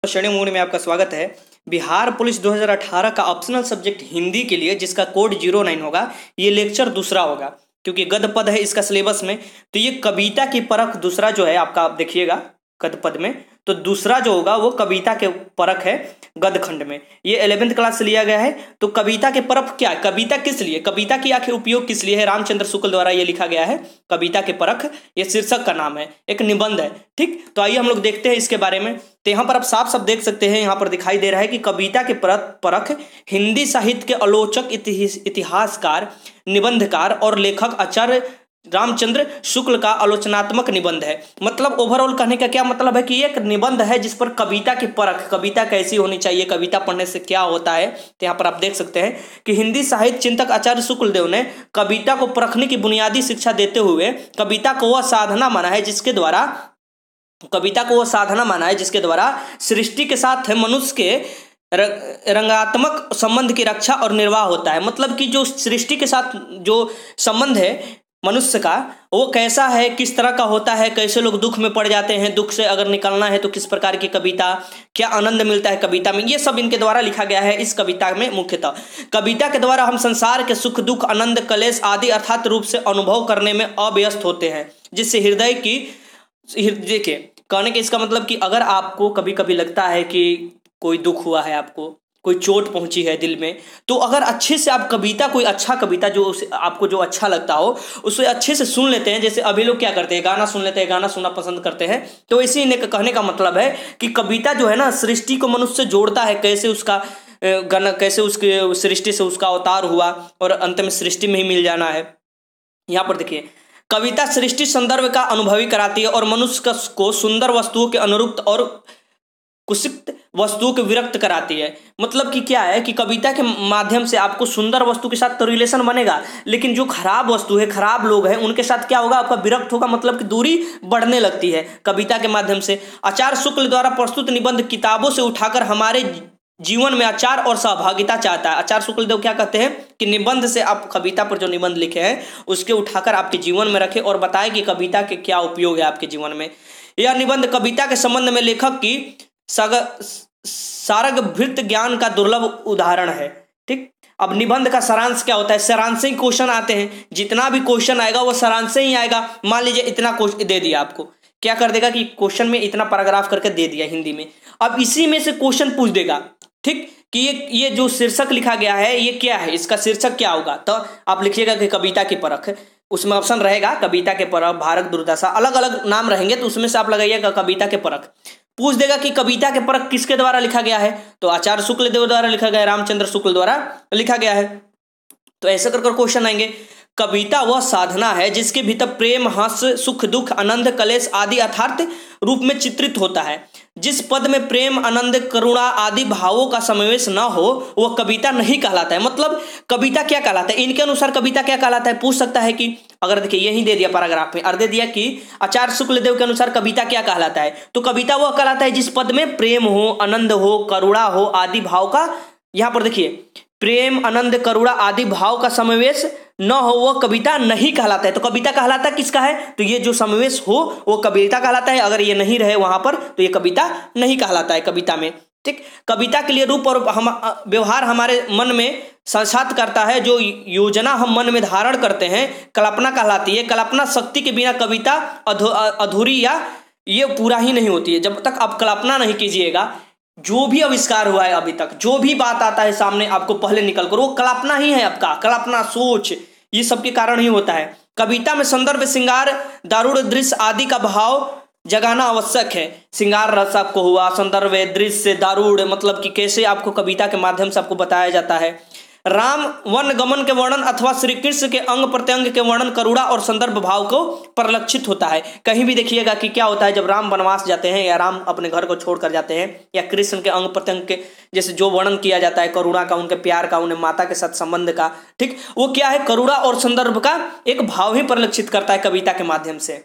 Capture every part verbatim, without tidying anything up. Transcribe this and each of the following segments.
श्रेणी मूड में आपका स्वागत है। बिहार पुलिस दो हज़ार अठारह का ऑप्शनल सब्जेक्ट हिंदी के लिए जिसका कोड जीरो नाइन होगा, ये लेक्चर दूसरा होगा क्योंकि गद्य पद है इसका सिलेबस में। तो ये कविता की परख दूसरा जो है आपका, आप देखिएगा गद्य पद में, तो दूसरा जो होगा वो कविता के परख है गद्य खंड में। ये इलेवेंथ क्लास से लिया गया है। तो कविता के परख क्या, कविता किस लिए, कविता की आखिर उपयोग किस लिए है, रामचंद्र शुक्ल द्वारा ये लिखा गया है कविता के परख। ये शीर्षक का नाम है, एक निबंध है। ठीक, तो आइए हम लोग देखते हैं इसके बारे में। तो यहाँ पर आप साफ साफ देख सकते हैं, यहाँ पर दिखाई दे रहा है कि कविता के परख हिंदी साहित्य के आलोचक, इतिहासकार, निबंधकार और लेखक आचार्य रामचंद्र शुक्ल का आलोचनात्मक निबंध है। मतलब ओवरऑल कहने का क्या मतलब है कि एक निबंध है जिस पर कविता की परख, कविता कैसी होनी चाहिए, कविता पढ़ने से क्या होता है। तो यहाँ पर आप देख सकते हैं कि हिंदी साहित्य चिंतक आचार्य शुक्ल देव ने कविता को परखने की बुनियादी शिक्षा देते हुए कविता को वह साधना माना है जिसके द्वारा कविता को वह साधना माना है जिसके द्वारा सृष्टि के साथ मनुष्य के रंगात्मक संबंध की रक्षा और निर्वाह होता है। मतलब कि जो सृष्टि के साथ जो संबंध है मनुष्य का, वो कैसा है, किस तरह का होता है, कैसे लोग दुख में पड़ जाते हैं, दुख से अगर निकलना है तो किस प्रकार की कविता, क्या आनंद मिलता है कविता में, ये सब इनके द्वारा लिखा गया है इस कविता में। मुख्यतः कविता के द्वारा हम संसार के सुख दुख, आनंद, क्लेश आदि अर्थात रूप से अनुभव करने में अव्यस्त होते हैं, जिससे हृदय की हृदय के कहने के इसका मतलब कि अगर आपको कभी कभी लगता है कि कोई दुख हुआ है, आपको कोई चोट पहुंची है दिल में, तो अगर अच्छे से आप कविता, कोई अच्छा कविता जो उसे आपको जो अच्छा लगता हो उसे अच्छे से सुन लेते हैं। जैसे अभी लोग क्या करते हैं, गाना सुन लेते हैं, गाना सुनना पसंद करते हैं। तो इसी ने कहने का मतलब है कि कविता जो है ना, सृष्टि को मनुष्य से जोड़ता है, कैसे उसका गाना, कैसे उसके सृष्टि से उसका अवतार हुआ और अंत में सृष्टि में ही मिल जाना है। यहाँ पर देखिए, कविता सृष्टि संदर्भ का अनुभवी कराती है और मनुष्य को सुंदर वस्तुओं के अनुरूप और कुसित वस्तुओं को विरक्त कराती है। मतलब कि क्या है कि कविता के माध्यम से आपको सुंदर वस्तु के साथ तो रिलेशन बनेगा, लेकिन जो खराब वस्तु है, खराब लोग हैं, उनके साथ क्या होगा, आपका विरक्त होगा, मतलब कि दूरी बढ़ने लगती है कविता के माध्यम से। आचार्य शुक्ल द्वारा प्रस्तुत निबंध किताबों से उठाकर हमारे जीवन में आचार और सहभागिता चाहता है। आचार्य शुक्ल देव क्या कहते हैं कि निबंध से आप कविता पर जो निबंध लिखे हैं उसके उठाकर आपके जीवन में रखें और बताएं कि कविता के क्या उपयोग है आपके जीवन में। यह निबंध कविता के संबंध में लेखक की सारगभृत ज्ञान का दुर्लभ उदाहरण है। ठीक, अब निबंध का सारांश क्या होता है, सारांश से ही क्वेश्चन आते हैं। जितना भी क्वेश्चन आएगा वो सारांश से ही आएगा। मान लीजिए इतना क्वेश्चन दे दिया, आपको क्या कर देगा कि क्वेश्चन में इतना पैराग्राफ करके दे दिया हिंदी में, अब इसी में से क्वेश्चन पूछ देगा। ठीक, कि ये ये जो शीर्षक लिखा गया है ये क्या है, इसका शीर्षक क्या होगा, तो आप लिखिएगा कि कविता की परख। उसमें ऑप्शन रहेगा कविता के परख, भारत दुर्दशा, अलग अलग नाम रहेंगे, तो उसमें से आप लगाइएगा कविता के परख। पूछ देगा कि कविता के परख किसके द्वारा लिखा गया है, तो आचार्य शुक्ल देव द्वारा लिखा गया है, रामचंद्र शुक्ल द्वारा लिखा गया है। तो ऐसे कर कर क्वेश्चन आएंगे। कविता वह साधना है जिसके भीतर प्रेम, हंस, सुख दुख, आनंद, क्लेश आदि अर्थात रूप में चित्रित होता है। जिस पद में प्रेम, आनंद, करुणा आदि भावों का समावेश न हो वह कविता नहीं कहलाता है। मतलब कविता क्या कहलाता है, इनके अनुसार कविता क्या कहलाता है, पूछ सकता है कि अगर देखिए यही दे दिया पैराग्राफ में, और दे दिया कि आचार्य शुक्ल देव के अनुसार कविता क्या कहलाता है, तो कविता वह कहलाता है जिस पद में प्रेम हो, आनंद हो, करुणा हो आदि भाव का, यहाँ पर देखिए प्रेम, आनंद, करुणा आदि भाव का समावेश न हो वह कविता नहीं कहलाता है। तो कविता कहलाता किसका है, तो ये जो समावेश हो वो कविता कहलाता है। अगर ये नहीं रहे वहां पर तो ये कविता नहीं कहलाता है कविता में। ठीक, कविता के लिए रूप और हम व्यवहार हमारे मन में संसात करता है। जो योजना हम मन में धारण करते हैं कल्पना कहलाती है। कल्पना शक्ति के बिना कविता अधूरी या ये पूरा ही नहीं होती है। जब तक आप कल्पना नहीं कीजिएगा, जो भी आविष्कार हुआ है अभी तक, जो भी बात आता है सामने आपको पहले निकल कर, वो कल्पना ही है आपका, कल्पना, सोच, ये सब के कारण ही होता है। कविता में संदर्भ, श्रृंगार, दारुण दृश्य आदि का भाव जगाना आवश्यक है। श्रृंगार रस आपको हुआ, संदर्भ, दृश्य, दारुण, मतलब कि कैसे आपको कविता के माध्यम से आपको बताया जाता है। राम वन गमन के वर्णन अथवा श्री कृष्ण के अंग प्रत्यंग के वर्णन करुणा और संदर्भ भाव को परिलक्षित होता है। कहीं भी देखिएगा कि क्या होता है जब राम वनवास जाते हैं या राम अपने घर को छोड़कर जाते हैं, या कृष्ण के अंग प्रत्यंग के जैसे जो वर्णन किया जाता है करुणा का, उनके प्यार का, उन्हें माता के साथ संबंध का, ठीक, वो क्या है, करुणा और संदर्भ का एक भाव ही परिलक्षित करता है कविता के माध्यम से।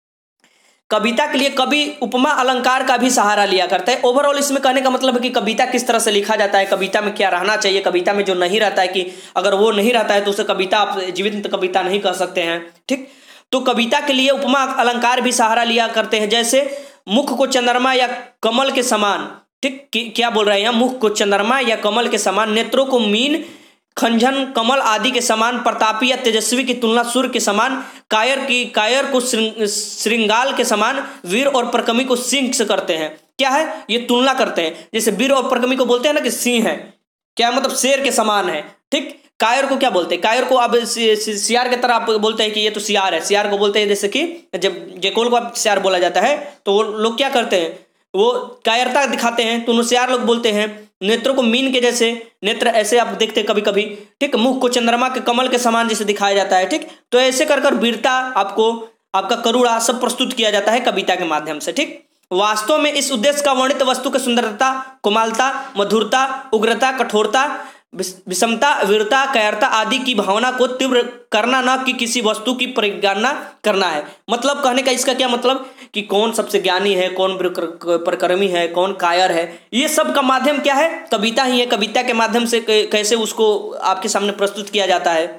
कविता के लिए कवि उपमा अलंकार का भी सहारा लिया करता है। ओवरऑल इसमें कहने का मतलब है कि कविता किस तरह से लिखा जाता है, कविता में क्या रहना चाहिए, कविता में जो नहीं रहता है कि अगर वो नहीं रहता है तो उसे कविता आप जीवित कविता नहीं कह सकते हैं। ठीक, तो कविता के लिए उपमा अलंकार भी सहारा लिया करते हैं। जैसे मुख को चंद्रमा या कमल के समान ठीक, क्या बोल रहा है यहाँ, मुख को चंद्रमा या कमल के समान, नेत्रों को मीन खंजन कमल आदि के समान, प्रतापी या तेजस्वी की तुलना सूर्य के समान, कायर की कायर को श्रृंगाल के समान, वीर और परकमी को सिंह से करते हैं। क्या है, ये तुलना करते हैं। जैसे वीर और परकमी को बोलते हैं ना कि सिंह है, क्या मतलब शेर के समान है। ठीक, कायर को क्या बोलते हैं, कायर को अब सियार की तरह आप बोलते हैं कि ये तो सियार है। सियार को बोलते हैं जैसे कि जब जेकोल को अब सियार बोला जाता है तो वो लोग क्या करते हैं, वो कायरता दिखाते हैं, तो सियार लोग बोलते हैं। नेत्रों को मीन के जैसे, नेत्र ऐसे आप देखते हैं कभी कभी। ठीक, मुख को चंद्रमा के कमल के समान जैसे दिखाया जाता है। ठीक, तो ऐसे कर कर वीरता, आपको आपका करुणा सब प्रस्तुत किया जाता है कविता के माध्यम से। ठीक, वास्तव में इस उद्देश्य का वर्णित वस्तु की सुंदरता, कोमलता, मधुरता, उग्रता, कठोरता, विषमता, वीरता, कायरता आदि की भावना को तीव्र करना, न कि किसी वस्तु की परिगणना करना है। मतलब कहने का इसका क्या मतलब कि कौन सबसे ज्ञानी है, कौन परक्रमी है, कौन कायर है, ये सब का माध्यम क्या है, कविता ही है। कविता के माध्यम से कैसे उसको आपके सामने प्रस्तुत किया जाता है।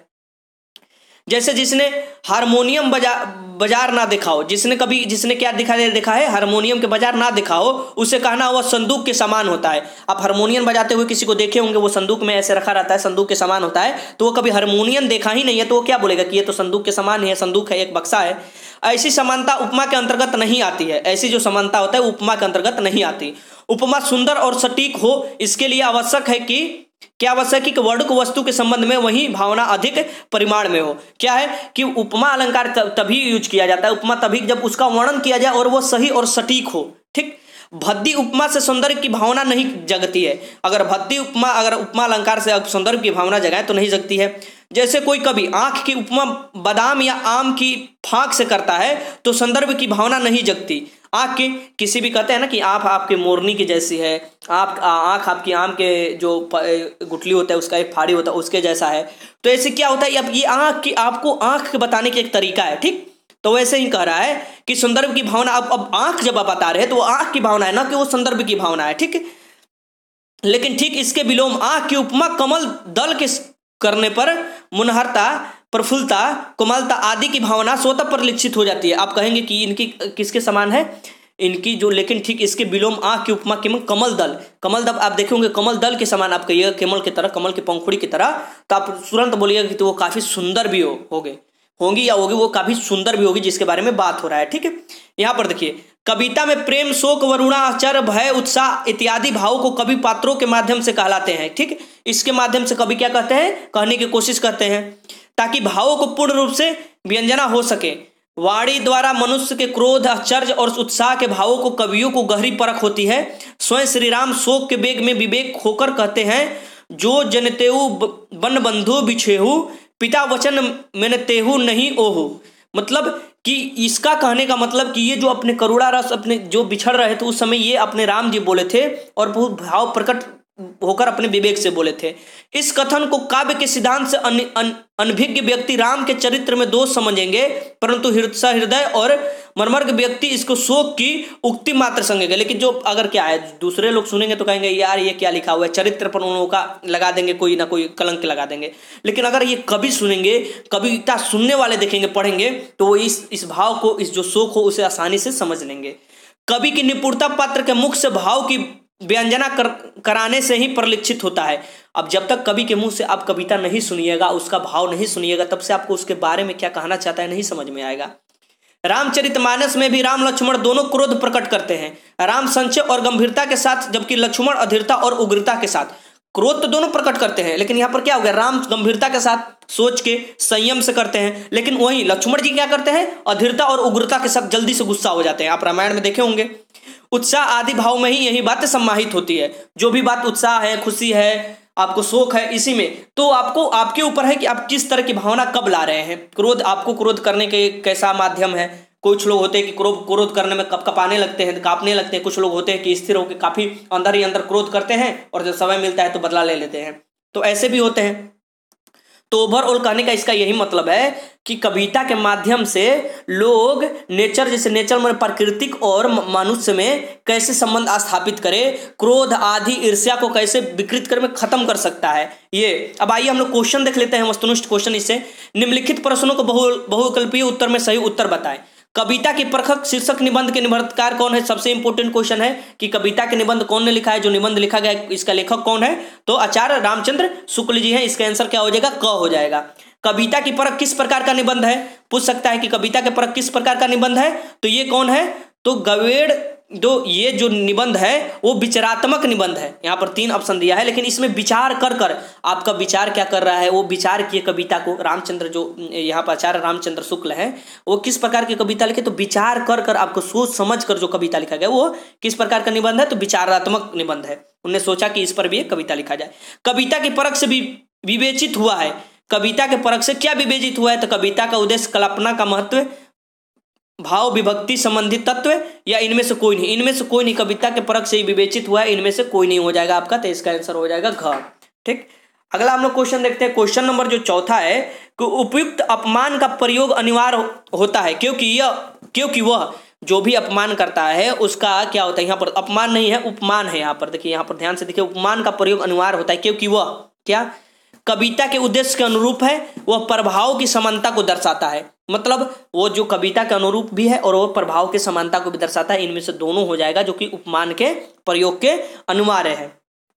जैसे जिसने हारमोनियम बजा बाजार ना देखा हो, जिसने कभी जिसने क्या दिखा देखा है, हारमोनियम के बाजार ना देखा हो, उसे कहना वह संदूक के समान होता है। आप हारमोनियम बजाते हुए किसी को देखे होंगे, वो संदूक में ऐसे रखा रहता है, संदूक के समान होता है, तो वो कभी हारमोनियम देखा ही नहीं है, तो वो क्या बोलेगा कि ये तो संदूक के समान है, संदूक है, एक बक्सा है। ऐसी समानता उपमा के अंतर्गत नहीं आती है। ऐसी जो समानता होता है उपमा के अंतर्गत नहीं आती। उपमा सुंदर और सटीक हो, इसके लिए आवश्यक है कि क्या आवश्यक है कि वर्णक वस्तु के संबंध में वही भावना अधिक परिमाण में हो। क्या है कि उपमा अलंकार तभी यूज किया जाता है, उपमा तभी जब उसका वर्णन किया जाए और वो सही और सटीक हो। ठीक, भद्दी उपमा से सौंदर्य की भावना नहीं जगती है। अगर भद्दी उपमा अगर उपमा अलंकार से सौंदर्य की भावना जगाए तो नहीं जगती है। जैसे कोई कभी आंख की उपमा बादाम या आम की फांक से करता है तो संदर्भ की भावना नहीं जगती। आंख की किसी भी कहते हैं ना कि आप आपके मोरनी की जैसी है, आप आंख आपकी आम के जो गुठली होता है उसका एक फाड़ी होता है उसके जैसा है। तो ऐसे क्या होता है, अब ये आंख की आपको आंख बताने का एक तरीका है। ठीक, तो वैसे ही कह रहा है कि संदर्भ की भावना, अब अब आंख जब आप बता रहे हैं तो वो आंख की भावना है ना कि वो संदर्भ की भावना है। ठीक, लेकिन ठीक इसके विलोम आंख की उपमा कमल दल के करने पर मुनहरता, प्रफुल्लता, कोमलता आदि की भावना स्वतः परिलक्षित हो जाती है। आप कहेंगे कि इनकी किसके समान है, इनकी जो, लेकिन ठीक इसके विलोम आंख की उपमा केवल कमल दल, कमल दल आप देखेंगे कमल दल के समान आप कहिएगा, कमल की तरह, कमल की पंखुड़ी की तरह, तो आप तुरंत बोलिएगा कि तो वो काफी सुंदर भी हो होगे होंगी या होगी, वो काफी सुंदर भी होगी जिसके बारे में बात हो रहा है। ठीक है, यहाँ पर देखिए कविता में प्रेम, शोक, वरुणा, आश्चर्य, भय, उत्साह इत्यादि भाव को कवि पात्रों के माध्यम से कहलाते हैं। ठीक, इसके माध्यम से कवि क्या कहते हैं, कहने की कोशिश करते हैं ताकि भावों को पूर्ण रूप से व्यंजना हो सके। वाणी द्वारा मनुष्य के क्रोध, आश्चर्य और उत्साह के भावों को कवियों को गहरी परख होती है। स्वयं श्री राम शोक के वेग में विवेक होकर कहते हैं, जो जनतेहु बन बंधु बिछेहु, पिता वचन मैंने तेहु नहीं ओहु। मतलब कि इसका कहने का मतलब कि ये जो अपने करुणा रस अपने जो बिछड़ रहे थे उस समय ये अपने राम जी बोले थे और बहुत भाव प्रकट होकर अपने विवेक से बोले थे। इस कथन को काव्य के सिद्धांत से अन, अन, अनभिज्ञ व्यक्ति राम के चरित्र में दोष समझेंगे, परंतु हृदय और मर्मज्ञ व्यक्ति इसको शोक की उक्ति मात्र समझेंगे। लेकिन जो अगर क्या है दूसरे लोग सुनेंगे तो कहेंगे यार ये क्या लिखा हुआ है, चरित्र पर उन लोगों का लगा देंगे, कोई ना कोई कलंक लगा देंगे। लेकिन अगर ये कवि सुनेंगे, कविता सुनने वाले देखेंगे, पढ़ेंगे, तो वो इस इस भाव को, इस जो शोक हो उसे आसानी से समझ लेंगे। कवि की निपुणता पात्र के मुख से भाव की व्यंजना कर, कराने से ही परिलक्षित होता है। अब जब तक कवि के मुंह से आप कविता नहीं सुनिएगा, उसका भाव नहीं सुनिएगा, तब से आपको उसके बारे में क्या कहना चाहता है नहीं समझ में आएगा। रामचरितमानस में भी राम लक्ष्मण दोनों क्रोध प्रकट करते हैं, राम संचय और गंभीरता के साथ, जबकि लक्ष्मण अधीरता और उग्रता के साथ। क्रोध तो दोनों प्रकट करते हैं, लेकिन यहाँ पर क्या हो गया, राम गंभीरता के साथ सोच के संयम से करते हैं, लेकिन वहीं लक्ष्मण जी क्या करते हैं, अधीरता और उग्रता के साथ जल्दी से गुस्सा हो जाते हैं। आप रामायण में देखे होंगे। उत्साह आदि भाव में ही यही बात समाहित होती है। जो भी बात उत्साह है, खुशी है, आपको शोक है, इसी में तो आपको आपके ऊपर है कि आप किस तरह की भावना कब ला रहे हैं। क्रोध, आपको क्रोध करने के कैसा माध्यम है। कुछ लोग होते हैं कि क्रोध क्रोध करने में कप कपाने लगते हैं, कांपने लगते हैं। कुछ लोग होते हैं कि स्थिर होकर काफी अंदर ही अंदर क्रोध करते हैं और जब समय मिलता है तो बदला ले लेते हैं। तो ऐसे भी होते हैं। तो ओवरऑल कहने का इसका यही मतलब है कि कविता के माध्यम से लोग नेचर, जैसे नेचर में प्राकृतिक और मनुष्य में कैसे संबंध स्थापित करे, क्रोध आदि ईर्ष्या को कैसे विकृत कर में खत्म कर सकता है ये। अब आइए हम लोग क्वेश्चन देख लेते हैं, वस्तुनिष्ठ क्वेश्चन। इससे निम्नलिखित प्रश्नों को बहु बहुविकल्पीय उत्तर में सही उत्तर बताएं। कविता के परखक शीर्षक निबंध के निबंधकार कौन है? सबसे इंपॉर्टेंट क्वेश्चन है कि कविता के निबंध कौन ने लिखा है, जो निबंध लिखा गया इसका लेखक कौन है? तो आचार्य रामचंद्र शुक्ल जी हैं। इसका आंसर क्या हो जाएगा? क हो जाएगा। कविता की परख किस प्रकार का निबंध है? पूछ सकता है कि कविता के परख किस प्रकार का निबंध है, तो ये कौन है? तो गवेड़ दो ये जो निबंध है वो विचारात्मक निबंध है। यहाँ पर तीन ऑप्शन दिया है, लेकिन इसमें विचार कर कर आपका विचार क्या कर रहा है, वो विचार किए कविता को। रामचंद्र जो यहाँ पर आचार्य रामचंद्र शुक्ल है वो किस प्रकार की कविता लिखे, तो विचार कर कर आपको सोच समझ कर जो कविता लिखा गया वो किस प्रकार का निबंध है, तो विचारात्मक निबंध है। उन्होंने सोचा कि इस पर भी एक कविता लिखा जाए। कविता की परख से भी विवेचित हुआ है। कविता के परख से क्या विवेचित हुआ है, तो कविता का उद्देश्य कल्पना का महत्व, भाव विभक्ति संबंधित तत्व, या इनमें से कोई नहीं। इनमें से कोई नहीं, कविता के परख से ही विवेचित हुआ है, इनमें से कोई नहीं हो जाएगा आपका। तो इसका आंसर हो जाएगा घ। ठीक, अगला हम लोग क्वेश्चन देखते हैं। क्वेश्चन नंबर जो चौथा है कि उपयुक्त अपमान का प्रयोग अनिवार्य होता है क्योंकि यह क्योंकि वह जो भी अपमान करता है उसका क्या होता है, यहाँ पर अपमान नहीं है उपमान है। यहाँ पर देखिए, यहाँ पर ध्यान से देखिए, उपमान का प्रयोग अनिवार्य होता है क्योंकि वह क्या कविता के उद्देश्य के अनुरूप है, वह प्रभाव की समानता को दर्शाता है। मतलब वो जो कविता के अनुरूप भी है और वो प्रभाव की समानता को भी दर्शाता है। इनमें से दोनों हो जाएगा, जो कि उपमान के प्रयोग के अनिवार्य है।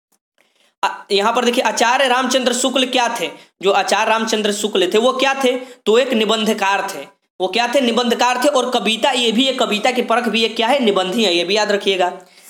यहाँ पर देखिए, आचार्य रामचंद्र शुक्ल क्या थे? जो आचार्य रामचंद्र शुक्ल थे वो क्या थे? तो एक निबंधकार थे। वो क्या थे? निबंधकार थे। और कविता ये भी एक कविता की परख भी एक क्या है? निबंध ही है। ये भी याद रखिएगा।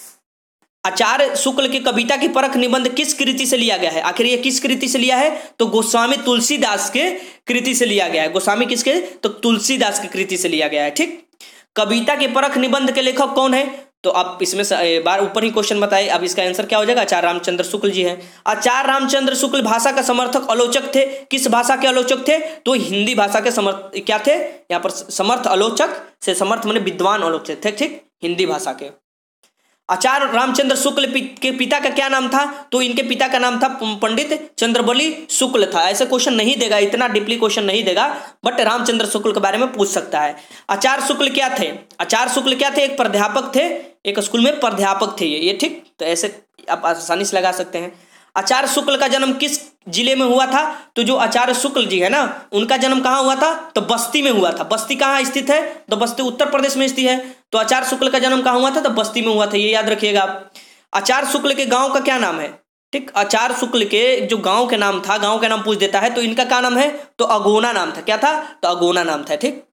आचार्य शुक्ल की कविता की परख निबंध किस कृति से लिया गया है? आखिर ये किस कृति से लिया है? तो गोस्वामी तुलसीदास के कृति से लिया गया है। गोस्वामी किसके? तो तुलसीदास की कृति से लिया गया है। ठीक, कविता के परख निबंध के लेखक कौन है? तो आप इसमें से बार ऊपर ही क्वेश्चन बताए, अब इसका आंसर क्या हो जाएगा? आचार्य रामचंद्र शुक्ल जी हैं। आचार्य रामचंद्र शुक्ल भाषा का समर्थक आलोचक थे। किस भाषा के आलोचक थे? तो हिंदी भाषा के समर्थ क्या थे? यहाँ पर समर्थ आलोचक से समर्थ माने विद्वान आलोचक थे। ठीक, हिंदी भाषा के। आचार्य रामचंद्र शुक्ल के पिता का क्या नाम था? तो इनके पिता का नाम था पंडित चंद्रबली शुक्ल था। ऐसे क्वेश्चन नहीं देगा, इतना डीपली क्वेश्चन नहीं देगा, बट रामचंद्र शुक्ल के बारे में पूछ सकता है। आचार्य शुक्ल क्या थे? आचार्य शुक्ल क्या थे? एक प्राध्यापक थे, एक स्कूल में प्राध्यापक थे ये। ठीक, तो ऐसे आप आसानी से लगा सकते हैं। आचार्य शुक्ल का जन्म किस जिले में हुआ था? तो जो आचार्य शुक्ल जी है ना, उनका जन्म कहाँ हुआ था? तो बस्ती में हुआ था। बस्ती कहाँ स्थित है? तो बस्ती उत्तर प्रदेश में स्थित है। तो आचार्य शुक्ल का जन्म कहाँ हुआ था? तो बस्ती में हुआ था। ये याद रखिएगा आप। आचार्य शुक्ल के गांव का क्या नाम है? ठीक, आचार्य शुक्ल के जो गांव के नाम था, गांव के नाम पूछ देता है, तो इनका क्या नाम है? तो अगोना नाम था। क्या था? तो अगोना नाम था। ठीक,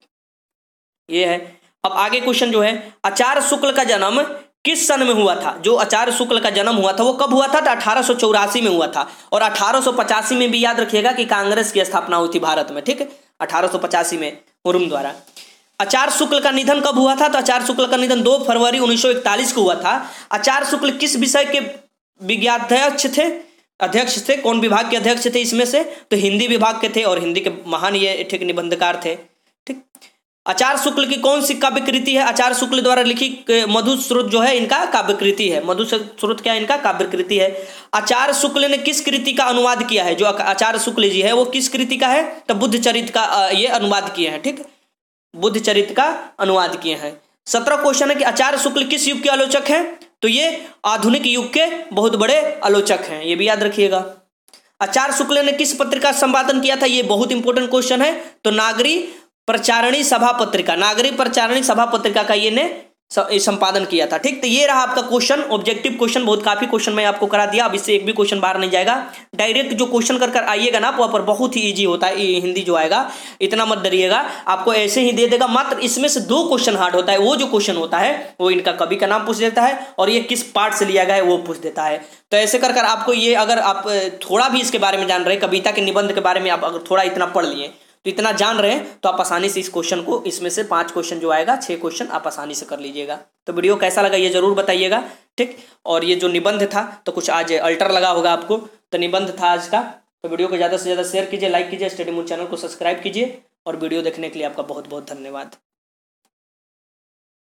ये है। अब आगे क्वेश्चन जो है, आचार्य शुक्ल का जन्म किस सन में हुआ था? जो आचार्य शुक्ल का जन्म हुआ था वो कब हुआ था? तो अठारह सौ चौरासी में हुआ था। और अठारह सौ पचासी में भी याद रखिएगा कि कांग्रेस की स्थापना हुई थी भारत में। ठीक है, अठारह सौ पचासी में मुर्मू द्वारा। आचार्य शुक्ल का निधन कब हुआ था? तो आचार्य शुक्ल का निधन दो फरवरी उन्नीस सौ इकतालीस को हुआ था। आचार्य शुक्ल किस विषय के विज्ञाध्यक्ष थे? अध्यक्ष थे। कौन विभाग के अध्यक्ष थे इसमें से? तो हिंदी विभाग के थे, और हिंदी के महान ये ठीक निबंधकार थे। ठीक, आचार्य शुक्ल की कौन सी काव्य कृति है? आचार्य शुक्ल द्वारा लिखी मधु स्रोत जो है इनका काव्य कृति है। मधु स्रोत क्या है? इनका काव्य कृति है। आचार्य शुक्ल ने किस कृति का अनुवाद किया है? जो आचार्य शुक्ल जी है वो किस कृति का है? तो बुद्ध चरित का ये अनुवाद किए हैं। ठीक, बुद्ध चरित का अनुवाद किए हैं। सत्रह क्वेश्चन है कि आचार्य शुक्ल किस युग के आलोचक हैं? तो ये आधुनिक युग के बहुत बड़े आलोचक हैं। ये भी याद रखिएगा। आचार्य शुक्ल ने किस पत्रिका संपादन किया था? ये बहुत इंपॉर्टेंट क्वेश्चन है। तो नागरी प्रचारणी सभा पत्रिका, नागरी प्रचारणी सभा पत्रिका का ये ने संपादन किया था। ठीक, तो ये रहा आपका क्वेश्चन, ऑब्जेक्टिव क्वेश्चन। बहुत काफी क्वेश्चन मैं आपको करा दिया। अब इससे एक भी क्वेश्चन बाहर नहीं जाएगा। डायरेक्ट जो क्वेश्चन कर कर आइएगा ना वहाँ पर बहुत ही इजी होता है हिंदी जो आएगा। इतना मत डरिएगा, आपको ऐसे ही दे देगा। मात्र इसमें से दो क्वेश्चन हार्ड होता है। वो जो क्वेश्चन होता है वो इनका कवि का नाम पूछ देता है, और ये किस पार्ट से लिया गया है वो पूछ देता है। तो ऐसे कर कर आपको ये, अगर आप थोड़ा भी इसके बारे में जान रहे, कविता के निबंध के बारे में आप अगर थोड़ा इतना पढ़ लिए, तो इतना जान रहे हैं, तो आप आसानी से इस क्वेश्चन को, इसमें से पांच क्वेश्चन जो आएगा, छह क्वेश्चन आप आसानी से कर लीजिएगा। तो वीडियो कैसा लगा ये जरूर बताइएगा। ठीक, और ये जो निबंध था तो कुछ आज अल्टर लगा होगा आपको, तो निबंध था आज का। तो वीडियो को ज़्यादा से ज़्यादा शेयर कीजिए, लाइक कीजिए, स्टडी मून चैनल को सब्सक्राइब कीजिए, और वीडियो देखने के लिए आपका बहुत बहुत धन्यवाद।